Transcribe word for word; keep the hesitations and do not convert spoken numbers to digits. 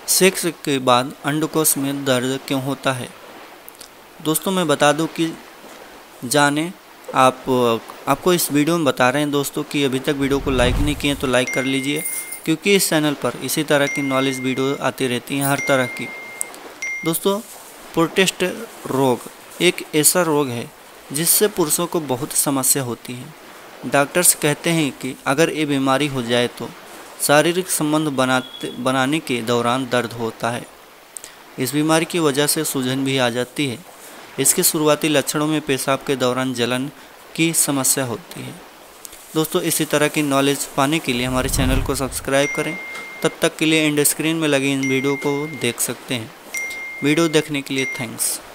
Sex के बाद अंडकोश में दर्द क्यों होता है। दोस्तों मैं बता दूं कि जाने आप आपको इस वीडियो में बता रहे हैं दोस्तों कि अभी तक वीडियो को लाइक नहीं किए तो लाइक कर लीजिए, क्योंकि इस चैनल पर इसी तरह की नॉलेज वीडियो आती रहती हैं हर तरह की। दोस्तों प्रोस्टेट रोग एक ऐसा रोग है जिससे पुरुषों को बहुत समस्या होती है। डॉक्टर्स कहते हैं कि अगर ये बीमारी हो जाए तो शारीरिक संबंध बनाते बनाने के दौरान दर्द होता है। इस बीमारी की वजह से सूजन भी आ जाती है। इसके शुरुआती लक्षणों में पेशाब के दौरान जलन की समस्या होती है। दोस्तों इसी तरह की नॉलेज पाने के लिए हमारे चैनल को सब्सक्राइब करें। तब तक के लिए एंड स्क्रीन में लगी इन वीडियो को देख सकते हैं। वीडियो देखने के लिए थैंक्स।